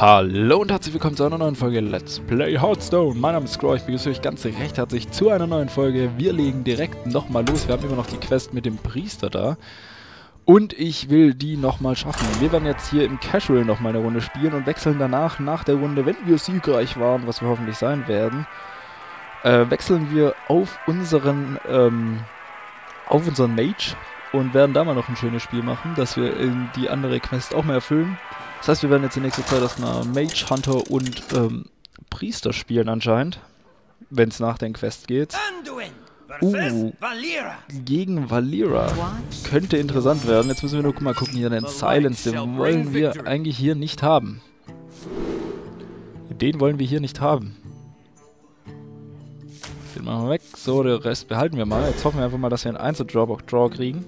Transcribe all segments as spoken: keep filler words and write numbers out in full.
Hallo und herzlich willkommen zu einer neuen Folge Let's Play Hearthstone. Mein Name ist Scroll, ich begrüße euch ganz recht herzlich zu einer neuen Folge. Wir legen direkt nochmal los. Wir haben immer noch die Quest mit dem Priester da. Und ich will die nochmal schaffen. Wir werden jetzt hier im Casual nochmal eine Runde spielen und wechseln danach, nach der Runde, wenn wir siegreich waren, was wir hoffentlich sein werden, äh, wechseln wir auf unseren, ähm, auf unseren Mage und werden da mal noch ein schönes Spiel machen, dass wir in die andere Quest auch mal erfüllen. Das heißt, wir werden jetzt in nächster Zeit erstmal Mage, Hunter und ähm, Priester spielen anscheinend, wenn es nach den Quests geht. Uh, gegen Valeera. Könnte interessant werden. Jetzt müssen wir nur mal gucken, hier den Silence, den wollen wir eigentlich hier nicht haben. Den wollen wir hier nicht haben. Den machen wir weg. So, den Rest behalten wir mal. Jetzt hoffen wir einfach mal, dass wir einen Einzel-Draw kriegen.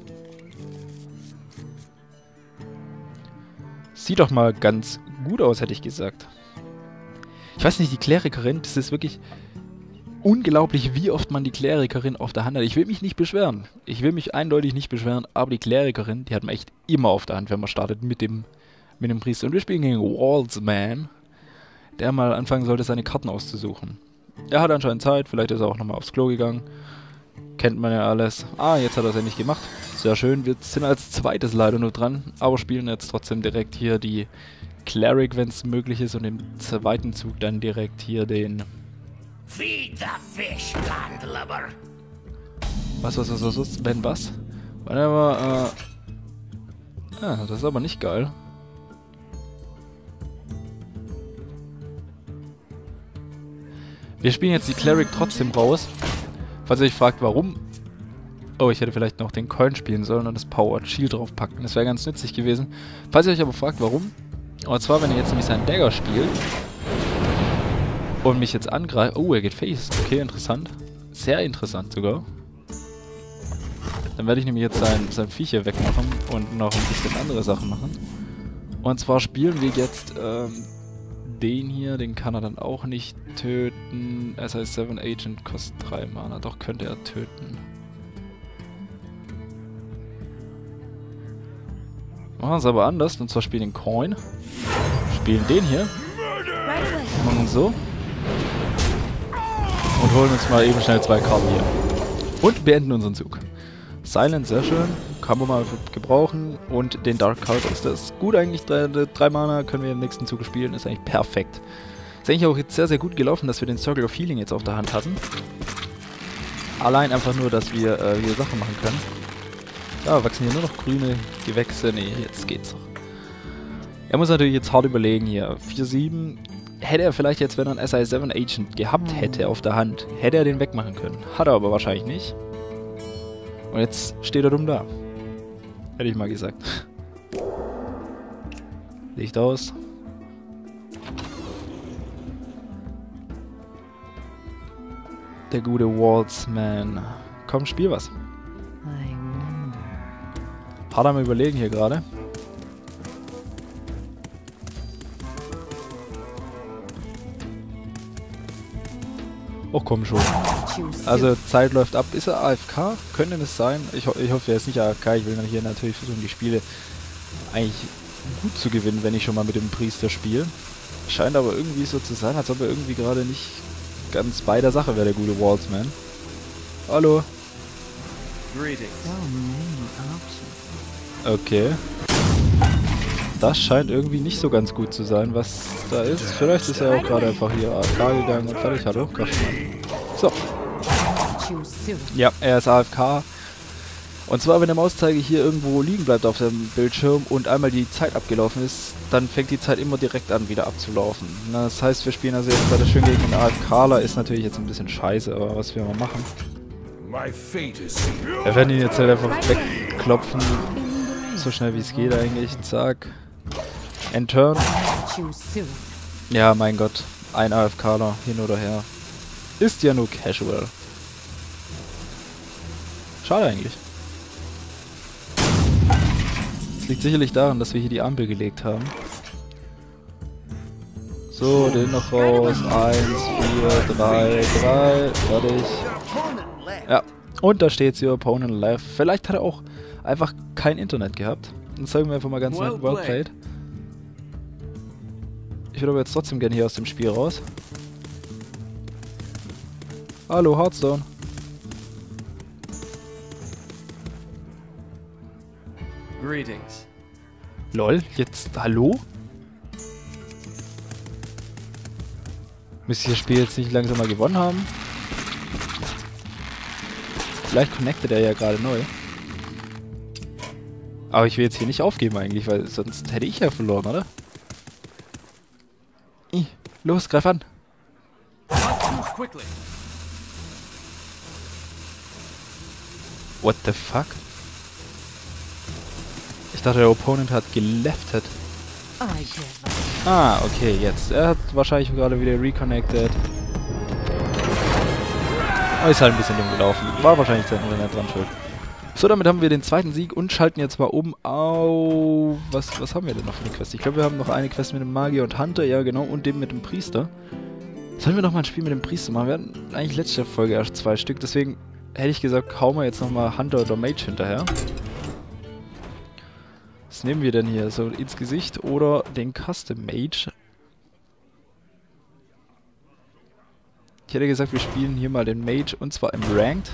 Sieht doch mal ganz gut aus, hätte ich gesagt. Ich weiß nicht, die Klerikerin, das ist wirklich unglaublich, wie oft man die Klerikerin auf der Hand hat. Ich will mich nicht beschweren. Ich will mich eindeutig nicht beschweren, aber die Klerikerin, die hat man echt immer auf der Hand, wenn man startet mit dem, mit dem Priester. Und wir spielen gegen Waltzman, der mal anfangen sollte, seine Karten auszusuchen. Er hat anscheinend Zeit, vielleicht ist er auch nochmal aufs Klo gegangen. Kennt man ja alles. Ah, jetzt hat er es endlich gemacht. Sehr schön. Wir sind als zweites leider nur dran, aber spielen jetzt trotzdem direkt hier die Cleric, wenn es möglich ist, und im zweiten Zug dann direkt hier den... Feed the fish, landlubber. Was, was, was, was, was? Wenn was? Whatever, äh... Ah, das ist aber nicht geil. Wir spielen jetzt die Cleric trotzdem raus. Falls ihr euch fragt, warum... Oh, ich hätte vielleicht noch den Coin spielen sollen und das Powered Shield draufpacken. Das wäre ganz nützlich gewesen. Falls ihr euch aber fragt, warum... Und zwar, wenn ihr jetzt nämlich seinen Dagger spielt und mich jetzt angreift... Oh, er geht Face. Okay, interessant. Sehr interessant sogar. Dann werde ich nämlich jetzt sein, sein Viech hier wegmachen und noch ein bisschen andere Sachen machen. Und zwar spielen wir jetzt ähm, den hier. Den kann er dann auch nicht töten. S I sieben Agent kostet drei Mana. Doch, könnte er töten. Machen wir es aber anders. Und zwar spielen den Coin. Spielen den hier. Machen so. Und holen uns mal eben schnell zwei Karten hier. Und beenden unseren Zug. Silence, sehr schön. Kann man mal gebrauchen. Und den Dark Cult ist das gut eigentlich. Drei, drei Mana können wir im nächsten Zug spielen. Ist eigentlich perfekt. Ist eigentlich auch jetzt sehr, sehr gut gelaufen, dass wir den Circle of Healing jetzt auf der Hand hatten. Allein einfach nur, dass wir äh, hier Sachen machen können. Ja, wachsen hier nur noch grüne Gewächse. Nee, jetzt geht's doch. Er muss natürlich jetzt hart überlegen hier. vier sieben. Hätte er vielleicht jetzt, wenn er einen S I sieben Agent gehabt hätte auf der Hand, hätte er den wegmachen können. Hat er aber wahrscheinlich nicht. Und jetzt steht er dumm da. Hätte ich mal gesagt. Licht aus. Der gute Waltzman. Komm, spiel was. Hart am Überlegen hier gerade. Oh, komm schon. Also, Zeit läuft ab. Ist er A F K? Könnte es sein? Ich, ho ich hoffe, er ist nicht A F K. Ich will hier natürlich versuchen, die Spiele eigentlich gut zu gewinnen, wenn ich schon mal mit dem Priester spiele. Scheint aber irgendwie so zu sein, als ob er irgendwie gerade nicht ganz bei der Sache wäre, der gute Waltzman. Hallo. Okay. Das scheint irgendwie nicht so ganz gut zu sein, was da ist. Vielleicht ist er auch gerade einfach hier A F K gegangen und fertig. Hallo? So. Ja, er ist A F K. Und zwar, wenn der Mauszeiger hier irgendwo liegen bleibt auf dem Bildschirm und einmal die Zeit abgelaufen ist, dann fängt die Zeit immer direkt an, wieder abzulaufen. Na, das heißt, wir spielen also jetzt gerade schön gegen den AFKler. Ist natürlich jetzt ein bisschen scheiße, aber was wir mal machen. Wir werden ihn jetzt halt einfach wegklopfen. So schnell wie es geht eigentlich. Zack. End-Turn. Ja, mein Gott. Ein AFKler, hin oder her. Ist ja nur casual. Schade eigentlich. Es liegt sicherlich daran, dass wir hier die Ampel gelegt haben. So, den noch raus. Eins, vier, drei, drei. Fertig. Ja. Und da steht hier Opponent left. Vielleicht hat er auch einfach kein Internet gehabt. Dann sagen wir einfach mal ganz nett, well played. Ich würde aber jetzt trotzdem gerne hier aus dem Spiel raus. Hallo, Hearthstone. Greetings. Lol, jetzt hallo? Müsste ich das Spiel jetzt nicht langsam mal gewonnen haben? Vielleicht connectet er ja gerade neu. Aber ich will jetzt hier nicht aufgeben eigentlich, weil sonst hätte ich ja verloren, oder? Ih, los, greif an. Move quickly. What the fuck? Ich dachte, der Opponent hat geleftet. I give up. Ah, okay, jetzt. Er hat wahrscheinlich gerade wieder reconnected. Aber ist halt ein bisschen dumm gelaufen. War wahrscheinlich sein Internet dran schuld. So, damit haben wir den zweiten Sieg und schalten jetzt mal um auf... Was, was haben wir denn noch für eine Quest? Ich glaube, wir haben noch eine Quest mit dem Magier und Hunter, ja genau, und dem mit dem Priester. Sollen wir noch mal ein Spiel mit dem Priester machen? Wir hatten eigentlich letzte Folge erst zwei Stück, deswegen hätte ich gesagt, hauen wir jetzt nochmal Hunter oder Mage hinterher. Was nehmen wir denn hier? So ins Gesicht oder den Custom Mage? Ich hätte gesagt, wir spielen hier mal den Mage und zwar im Ranked.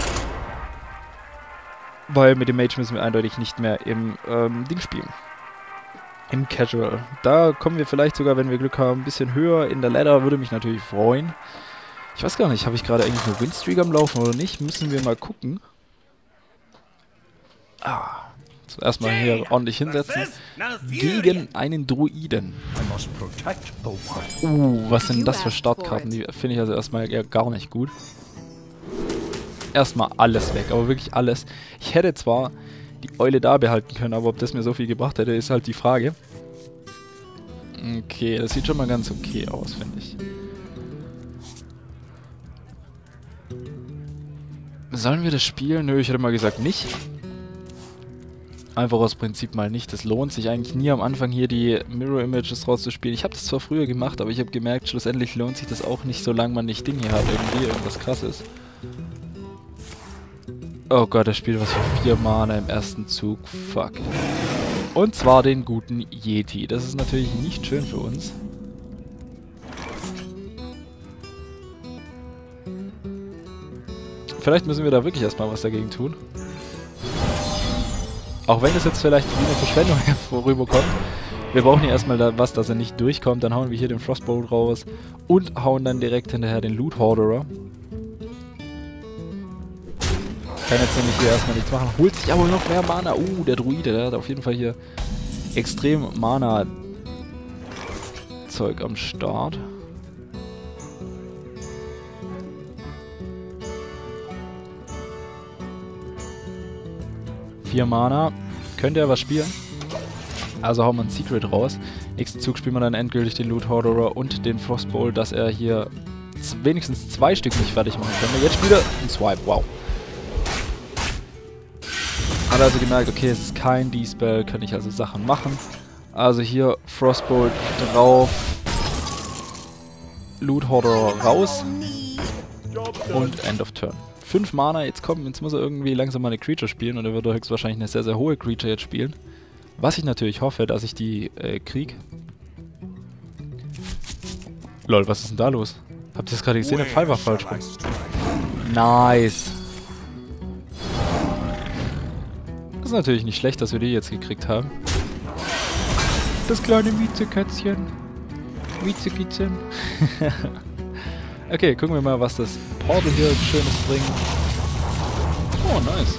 Weil mit dem Mage müssen wir eindeutig nicht mehr im ähm, Ding spielen. Im Casual. Da kommen wir vielleicht sogar, wenn wir Glück haben, ein bisschen höher in der Ladder. Würde mich natürlich freuen. Ich weiß gar nicht, habe ich gerade eigentlich eine Winstreak am Laufen oder nicht? Müssen wir mal gucken. Ah. Zuerst mal hier ordentlich hinsetzen. Gegen einen Druiden. Uh, was sind das für Startkarten? Die finde ich also erstmal eher gar nicht gut. Erstmal alles weg, aber wirklich alles. Ich hätte zwar die Eule da behalten können, aber ob das mir so viel gebracht hätte, ist halt die Frage. Okay, das sieht schon mal ganz okay aus, finde ich. Sollen wir das spielen? Nö, ich hätte mal gesagt nicht. Einfach aus Prinzip mal nicht. Es lohnt sich eigentlich nie am Anfang hier die Mirror Images rauszuspielen. Ich habe das zwar früher gemacht, aber ich habe gemerkt, schlussendlich lohnt sich das auch nicht, solange man nicht Ding hier hat, irgendwie irgendwas krasses. Oh Gott, das Spiel was für vier Mana im ersten Zug. Fuck. Und zwar den guten Yeti. Das ist natürlich nicht schön für uns. Vielleicht müssen wir da wirklich erstmal was dagegen tun. Auch wenn es jetzt vielleicht wie eine Verschwendung vorüberkommt. Wir brauchen hier erstmal da was, dass er nicht durchkommt. Dann hauen wir hier den Frostbolt raus und hauen dann direkt hinterher den Loot Horderer. Kann jetzt nämlich hier erstmal nichts machen. Holt sich aber noch mehr Mana. Uh, der Druide, der hat auf jeden Fall hier extrem Mana-Zeug am Start. Vier Mana. Könnte er was spielen? Also hauen wir ein Secret raus. Nächsten Zug spielen wir dann endgültig den Loot Horderer und den Frostbolt, dass er hier wenigstens zwei Stück nicht fertig machen kann. Jetzt spielt er ein Swipe. Wow. Hat also gemerkt, okay, es ist kein D-Spell, kann ich also Sachen machen. Also hier Frostbolt drauf. Loot Horderer raus. Und End of Turn. fünf Mana, jetzt kommen, jetzt muss er irgendwie langsam mal eine Creature spielen und er wird höchstwahrscheinlich eine sehr, sehr hohe Creature jetzt spielen. Was ich natürlich hoffe, dass ich die äh, krieg. Lol, was ist denn da los? Habt ihr das gerade gesehen? Der Pfeil war falsch rum. Nice. Das ist natürlich nicht schlecht, dass wir die jetzt gekriegt haben. Das kleine Miezekätzchen. Miezekitzchen. Okay, gucken wir mal, was das Portal hier Schönes bringt. Oh, nice.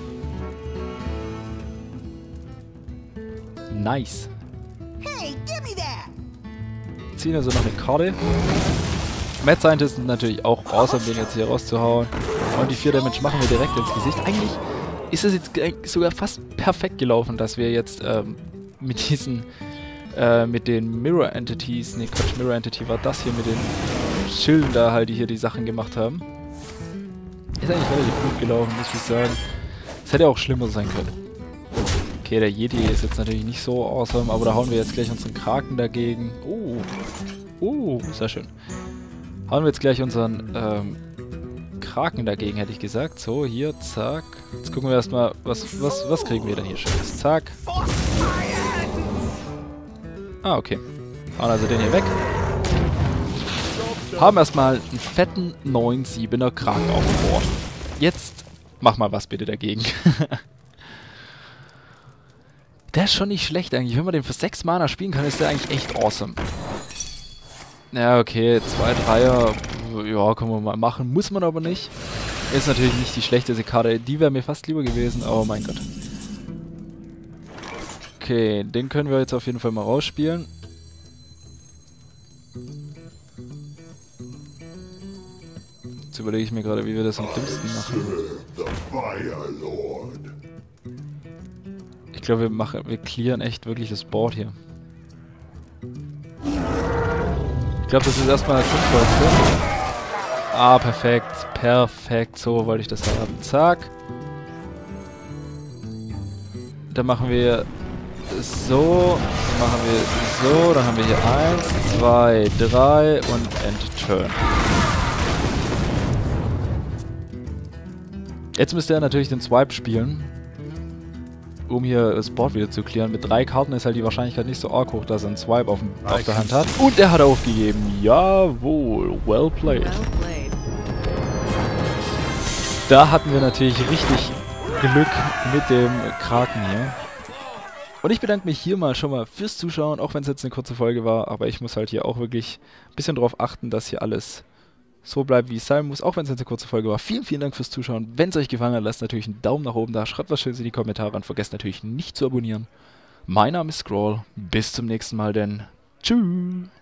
Nice. Hey, give me that. Ziehen also noch eine Karte. Mad Scientist sind natürlich auch awesome, den jetzt hier rauszuhauen. Und die vier Damage machen wir direkt ins Gesicht. Eigentlich ist es jetzt sogar fast perfekt gelaufen, dass wir jetzt ähm, mit diesen, äh, mit den Mirror Entities, ne Quatsch, Mirror Entity war das hier mit den Schilden da halt, die hier die Sachen gemacht haben. Ist eigentlich relativ gut gelaufen, muss ich sagen. Es hätte auch schlimmer sein können. Okay, der Yeti ist jetzt natürlich nicht so awesome, aber da hauen wir jetzt gleich unseren Kraken dagegen. Oh, oh, sehr schön. Hauen wir jetzt gleich unseren ähm, Kraken dagegen, hätte ich gesagt. So, hier, zack. Jetzt gucken wir erstmal, was, was, was kriegen wir denn hier Schönes. Zack. Ah, okay. Und also den hier weg. Haben erstmal einen fetten neun siebener Kraken auf dem Board. Jetzt mach mal was bitte dagegen. Der ist schon nicht schlecht eigentlich. Wenn man den für sechs Mana spielen kann, ist der eigentlich echt awesome. Ja, okay, zwei Dreier, ja, können wir mal machen. Muss man aber nicht. Ist natürlich nicht die schlechteste Karte. Die wäre mir fast lieber gewesen, oh mein Gott. Okay, den können wir jetzt auf jeden Fall mal rausspielen. Jetzt überlege ich mir gerade, wie wir das am dümmsten machen. Ich glaube, wir machen, wir clearen echt wirklich das Board hier. Ich glaube, das ist erstmal das Sinnvollste. Ah, perfekt. Perfekt. So wollte ich das haben. Zack. Dann machen wir so. Dann machen wir so. Dann haben wir hier eins, zwei, drei und End Turn. Jetzt müsste er natürlich den Swipe spielen, um hier das Board wieder zu clearen. Mit drei Karten ist halt die Wahrscheinlichkeit nicht so arg hoch, dass er einen Swipe auf, dem, auf der Hand hat. Und er hat aufgegeben. Jawohl. Well played. Da hatten wir natürlich richtig Glück mit dem Kraken hier. Und ich bedanke mich hier mal schon mal fürs Zuschauen, auch wenn es jetzt eine kurze Folge war. Aber ich muss halt hier auch wirklich ein bisschen drauf achten, dass hier alles so bleibt, wie es sein muss, auch wenn es jetzt eine kurze Folge war. Vielen, vielen Dank fürs Zuschauen. Wenn es euch gefallen hat, lasst natürlich einen Daumen nach oben da. Schreibt was Schönes in die Kommentare und vergesst natürlich nicht zu abonnieren. Mein Name ist Scroll. Bis zum nächsten Mal, denn tschüss.